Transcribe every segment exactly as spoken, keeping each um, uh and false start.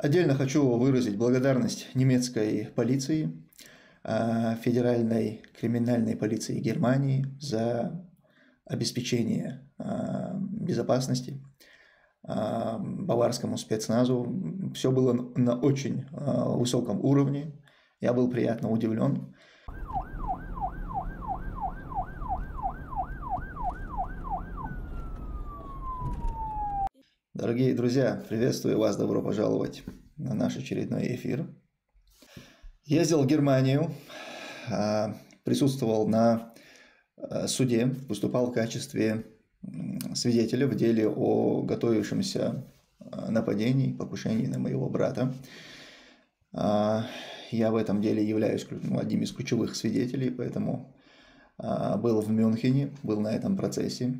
Отдельно хочу выразить благодарность немецкой полиции, а, Федеральной криминальной полиции Германии за обеспечение а, безопасности, а, баварскому спецназу. Все было на очень а, высоком уровне. Я был приятно удивлен. Дорогие друзья, приветствую вас, добро пожаловать на наш очередной эфир. Ездил в Германию, присутствовал на суде, выступал в качестве свидетеля в деле о готовившемся нападении, покушении на моего брата. Я в этом деле являюсь одним из ключевых свидетелей, поэтому был в Мюнхене, был на этом процессе.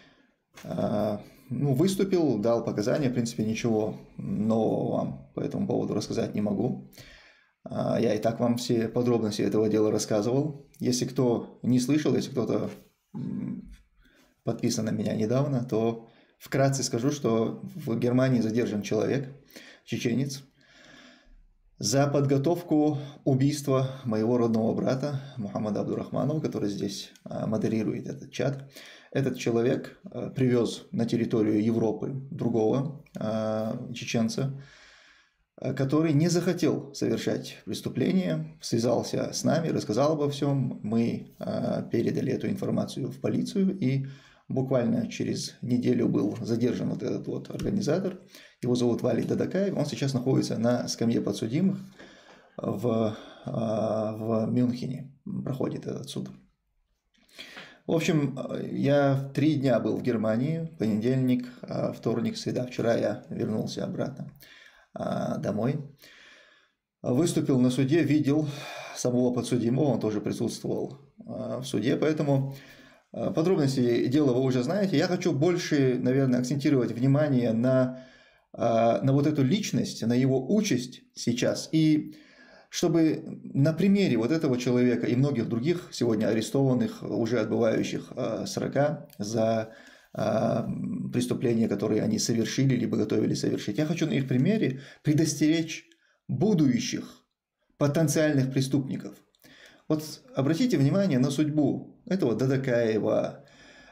Ну, выступил, дал показания, в принципе, ничего нового вам по этому поводу рассказать не могу. Я и так вам все подробности этого дела рассказывал. Если кто не слышал, если кто-то подписан на меня недавно, то вкратце скажу, что в Германии задержан человек, чеченец, за подготовку убийства моего родного брата Мухаммада Абдурахманова, который здесь модерирует этот чат. Этот человек привез на территорию Европы другого чеченца, который не захотел совершать преступление, связался с нами, рассказал обо всем. Мы передали эту информацию в полицию, и буквально через неделю был задержан вот этот вот организатор. Его зовут Валид Дадакаев. Он сейчас находится на скамье подсудимых в, в Мюнхене. Проходит этот суд. В общем, я три дня был в Германии, понедельник, вторник, среда. Вчера я вернулся обратно домой. Выступил на суде, видел самого подсудимого, он тоже присутствовал в суде, поэтому подробности дела вы уже знаете. Я хочу больше, наверное, акцентировать внимание на, на вот эту личность, на его участь сейчас. И чтобы на примере вот этого человека и многих других сегодня арестованных, уже отбывающих срока за преступления, которые они совершили либо готовили совершить, я хочу на их примере предостеречь будущих потенциальных преступников. Вот обратите внимание на судьбу этого Дадакаева,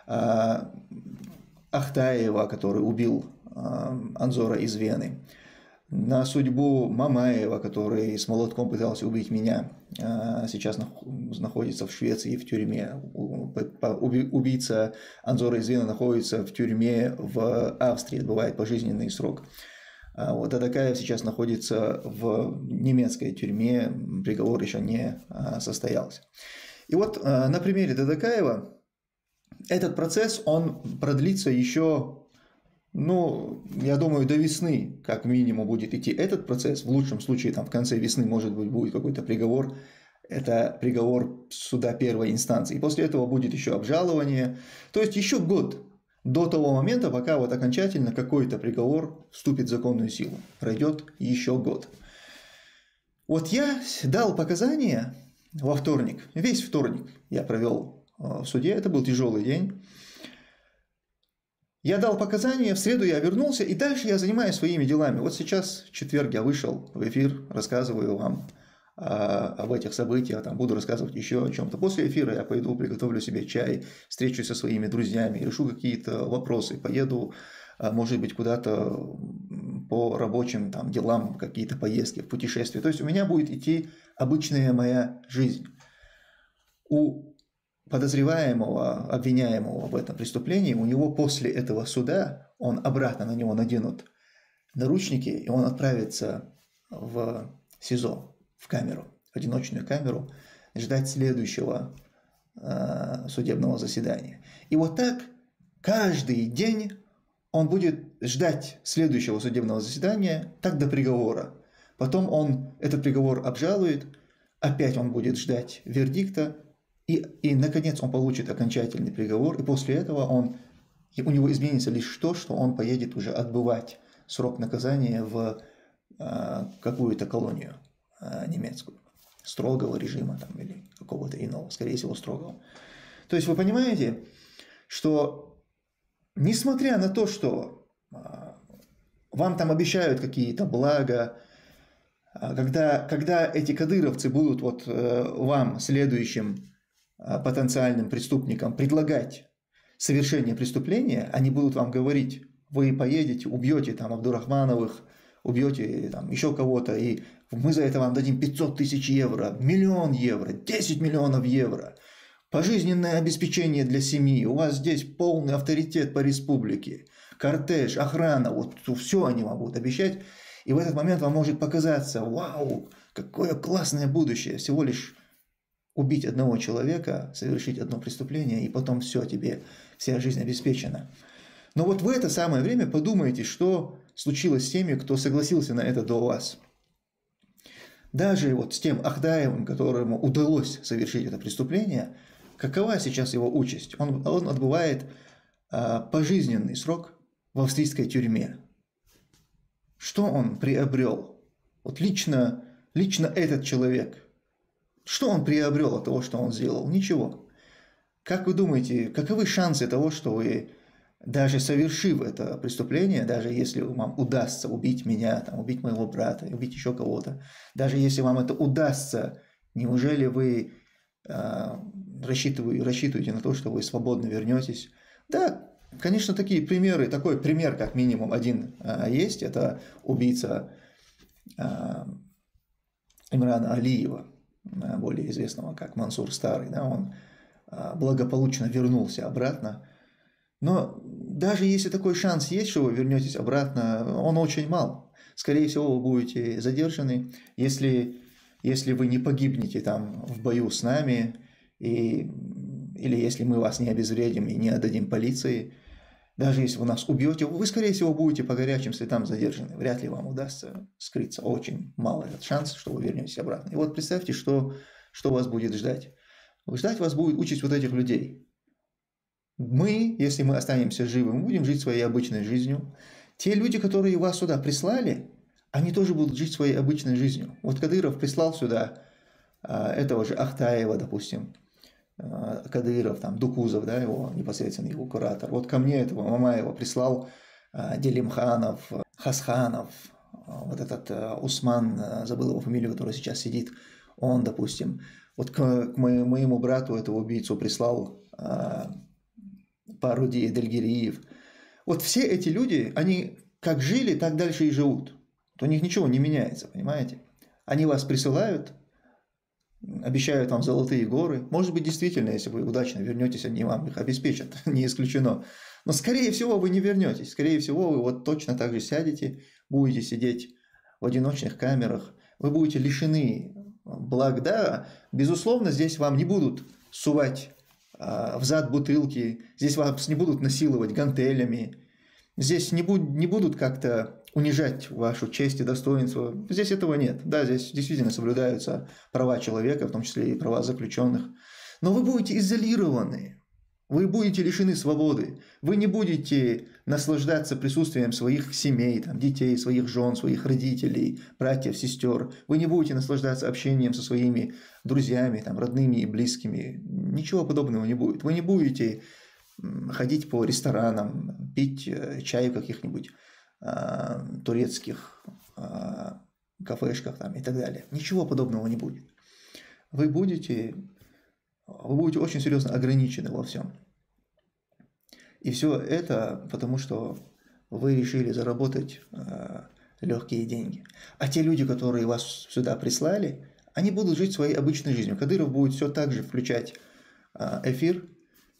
Ахтаева, который убил Анзора из Вены, на судьбу Мамаева, который с молотком пытался убить меня, сейчас находится в Швеции в тюрьме. Убийца Анзора из Вены находится в тюрьме в Австрии, отбывает пожизненный срок. Вот Дадакаев сейчас находится в немецкой тюрьме, приговор еще не состоялся. И вот на примере Дадакаева этот процесс, он продлится еще, ну, я думаю, до весны как минимум будет идти этот процесс. В лучшем случае там в конце весны, может быть, будет какой-то приговор. Это приговор суда первой инстанции. И после этого будет еще обжалование. То есть еще год до того момента, пока вот окончательно какой-то приговор вступит в законную силу. Пройдет еще год. Вот я дал показания во вторник. Весь вторник я провел в суде. Это был тяжелый день. Я дал показания, в среду я вернулся, и дальше я занимаюсь своими делами. Вот сейчас, в четверг, я вышел в эфир, рассказываю вам а, об этих событиях, там, буду рассказывать еще о чем-то. После эфира я пойду, приготовлю себе чай, встречусь со своими друзьями, решу какие-то вопросы, поеду, а, может быть, куда-то по рабочим там, делам, какие-то поездки, путешествия. То есть у меня будет идти обычная моя жизнь. У подозреваемого, обвиняемого в этом преступлении, у него после этого суда, он обратно на него наденут наручники, и он отправится в СИЗО, в камеру, в одиночную камеру, ждать следующего э, судебного заседания. И вот так каждый день он будет ждать следующего судебного заседания, так до приговора. Потом он этот приговор обжалует, опять он будет ждать вердикта, И, и, наконец, он получит окончательный приговор, и после этого он, и у него изменится лишь то, что он поедет уже отбывать срок наказания в а, какую-то колонию а, немецкую, строгого режима там, или какого-то иного, скорее всего, строгого. То есть вы понимаете, что несмотря на то, что а, вам там обещают какие-то блага. Когда, когда эти кадыровцы будут вот вам, следующим потенциальным преступникам, предлагать совершение преступления, они будут вам говорить: вы поедете, убьете там Абдурахмановых, убьете там еще кого-то, и мы за это вам дадим пятьсот тысяч евро, миллион евро, десять миллионов евро, пожизненное обеспечение для семьи, у вас здесь полный авторитет по республике, кортеж, охрана, вот все они вам будут обещать. И в этот момент вам может показаться: вау, какое классное будущее, всего лишь убить одного человека, совершить одно преступление, и потом все, тебе вся жизнь обеспечена. Но вот в это самое время подумайте, что случилось с теми, кто согласился на это до вас. Даже вот с тем Ахдаевым, которому удалось совершить это преступление, какова сейчас его участь? Он, он отбывает а, пожизненный срок в австрийской тюрьме. Что он приобрел? Вот лично, лично этот человек. Что он приобрел от того, что он сделал? Ничего. Как вы думаете, каковы шансы того, что вы, даже совершив это преступление, даже если вам удастся убить меня, там, убить моего брата, убить еще кого-то, даже если вам это удастся, неужели вы э, рассчитываете, рассчитываете на то, что вы свободно вернетесь? Да, конечно, такие примеры, такой пример как минимум один э, есть, это убийца э, Имрана Алиева, более известного как Мансур Старый, да, он благополучно вернулся обратно. Но даже если такой шанс есть, что вы вернетесь обратно, он очень мал. Скорее всего, вы будете задержаны, если, если вы не погибнете там в бою с нами, и, или если мы вас не обезвредим и не отдадим полиции. Даже если вы нас убьете, вы, скорее всего, будете по горячим следам задержаны. Вряд ли вам удастся скрыться. Очень мал этот шанс, что вы вернетесь обратно. И вот представьте, что, что вас будет ждать. Ждать вас будет участь вот этих людей. Мы, если мы останемся живы, мы будем жить своей обычной жизнью. Те люди, которые вас сюда прислали, они тоже будут жить своей обычной жизнью. Вот Кадыров прислал сюда а, этого же Ахтаева, допустим, Кадыров, там, Дукузов, да, его непосредственно его куратор. Вот ко мне этого Мамаева прислал а, Делимханов, Хасханов, а, вот этот а, Усман, а, забыл его фамилию, который сейчас сидит, он, допустим. Вот к, к моему брату этого убийцу прислал а, Паруди Эдельгириев. Вот все эти люди, они как жили, так дальше и живут. У них ничего не меняется, понимаете? Они вас присылают, обещают вам золотые горы. Может быть, действительно, если вы удачно вернетесь, они вам их обеспечат, не исключено. Но, скорее всего, вы не вернетесь. Скорее всего, вы вот точно так же сядете, будете сидеть в одиночных камерах. Вы будете лишены благ. Да, безусловно, здесь вам не будут сувать а, взад бутылки, здесь вас не будут насиловать гантелями, здесь не, буд не будут как-то унижать вашу честь и достоинство. Здесь этого нет. Да, здесь действительно соблюдаются права человека, в том числе и права заключенных. Но вы будете изолированы. Вы будете лишены свободы. Вы не будете наслаждаться присутствием своих семей, там, детей, своих жен, своих родителей, братьев, сестер. Вы не будете наслаждаться общением со своими друзьями, там, родными и близкими. Ничего подобного не будет. Вы не будете ходить по ресторанам, пить чай в каких-нибудь а, турецких а, кафешках там, и так далее. Ничего подобного не будет. Вы будете, вы будете очень серьезно ограничены во всем. И все это потому, что вы решили заработать а, легкие деньги. А те люди, которые вас сюда прислали, они будут жить своей обычной жизнью. Кадыров будет все так же включать а, эфир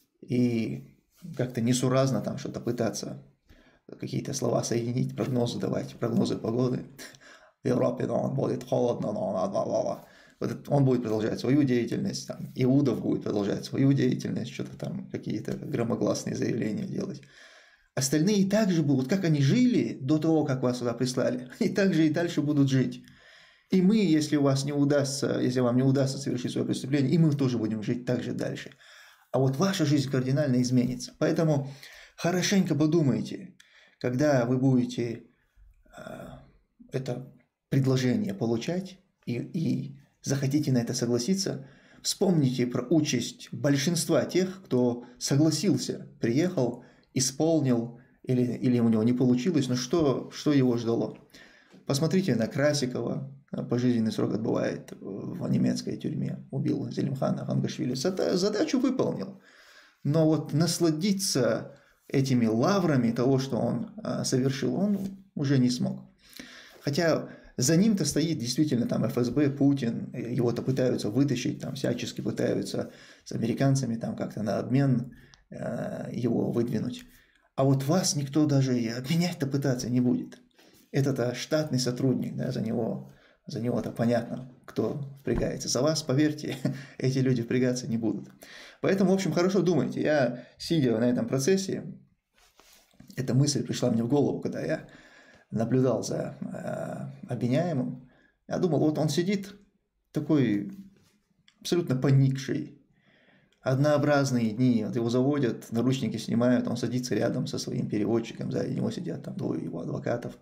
и как-то несуразно там что-то пытаться, какие-то слова соединить, прогнозы давать, прогнозы погоды. В Европе, но он будет холодно, но вот он будет продолжать свою деятельность, там, Иудов будет продолжать свою деятельность, что-то там, какие-то громогласные заявления делать. Остальные также будут, как они жили до того, как вас сюда прислали, они также и дальше будут жить. И мы, если у вас не удастся, если вам не удастся совершить свое преступление, и мы тоже будем жить так же дальше. А вот ваша жизнь кардинально изменится. Поэтому хорошенько подумайте, когда вы будете э, это предложение получать и, и захотите на это согласиться, вспомните про участь большинства тех, кто согласился, приехал, исполнил или, или у него не получилось, но что, что его ждало? Посмотрите на Красикова, пожизненный срок отбывает в немецкой тюрьме, убил Зелимхана Хангашвили, задачу выполнил. Но вот насладиться этими лаврами того, что он совершил, он уже не смог. Хотя за ним-то стоит действительно там эф эс бэ, Путин, его-то пытаются вытащить, там всячески пытаются с американцами там как-то на обмен его выдвинуть. А вот вас никто даже и обменять-то пытаться не будет. Это-то штатный сотрудник, да, за него, за него-то понятно, кто впрягается. За вас, поверьте, эти люди впрягаться не будут. Поэтому, в общем, хорошо думайте. Я, сидя на этом процессе, эта мысль пришла мне в голову, когда я наблюдал за э, обвиняемым. Я думал, вот он сидит такой абсолютно поникший, однообразные дни, вот его заводят, наручники снимают, он садится рядом со своим переводчиком, сзади него сидят там двое его адвокатов.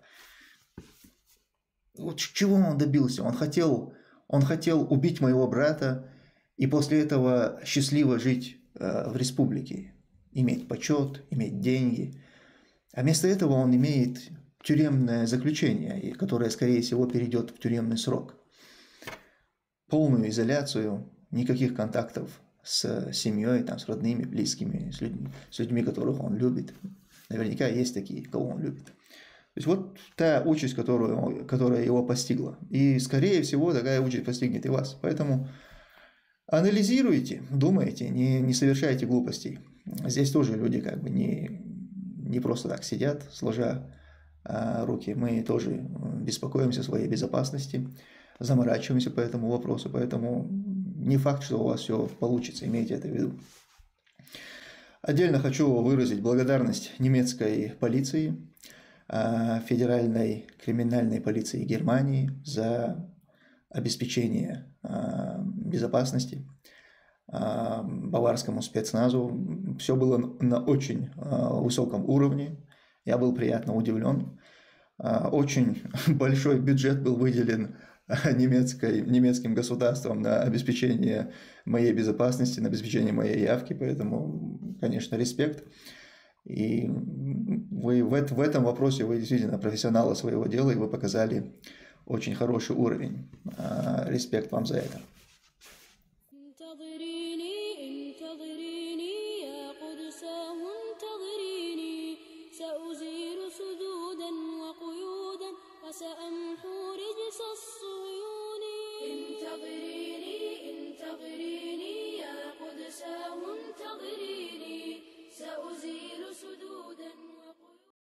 Вот чего он добился? Он хотел, он хотел убить моего брата и после этого счастливо жить э, в республике, иметь почет, иметь деньги. А вместо этого он имеет тюремное заключение, которое, скорее всего, перейдет в тюремный срок. Полную изоляцию, никаких контактов с семьей, там, с родными, близкими, с людьми, с людьми, которых он любит. Наверняка есть такие, кого он любит. То есть вот та участь, которую, которая его постигла. И, скорее всего, такая участь постигнет и вас. Поэтому анализируйте, думайте, не, не совершайте глупостей. Здесь тоже люди как бы не, не просто так сидят, сложа а, руки. Мы тоже беспокоимся о своей безопасности, заморачиваемся по этому вопросу. Поэтому не факт, что у вас все получится, имейте это в виду. Отдельно хочу выразить благодарность немецкой полиции, Федеральной криминальной полиции Германии за обеспечение безопасности, баварскому спецназу. Все было на очень высоком уровне, я был приятно удивлен. Очень большой бюджет был выделен немецкой, немецким государством на обеспечение моей безопасности, на обеспечение моей явки, поэтому, конечно, респект. И вы в, в этом вопросе вы действительно профессионалы своего дела, и вы показали очень хороший уровень. Респект вам за это.